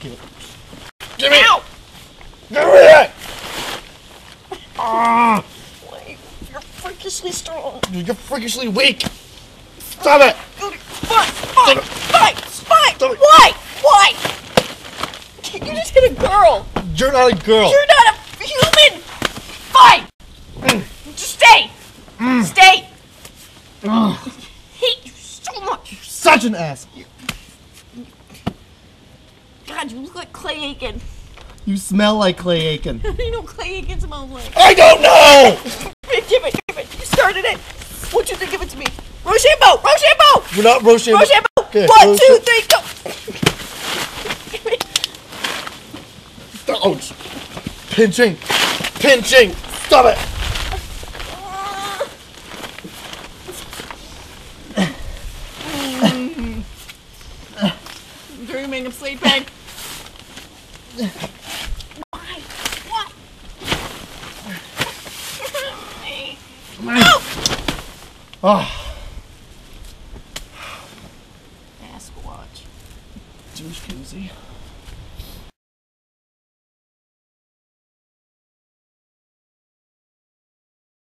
Give it. Give me! Ow! Give me it! Wait, you're freakishly strong. You're freakishly weak. Stop it! Fine! Why? Why? You just hit a girl. You're not a girl. You're not a human. Fine. Just stay. Stay. I hate you so much. You're such an ass. God, you look like Clay Aiken. You smell like Clay Aiken. How do you know Clay Aiken smells like? I don't know! Give it. You started it. I want you to give it to me. Rochambeau! We're not Rochambeau. Rochambeau! Okay, 1, 2, 3, go! Give me. Ouch. Pinching. Stop it. Dreaming of sleeping. Why? What? Oh. Ask watch. Douche koozie.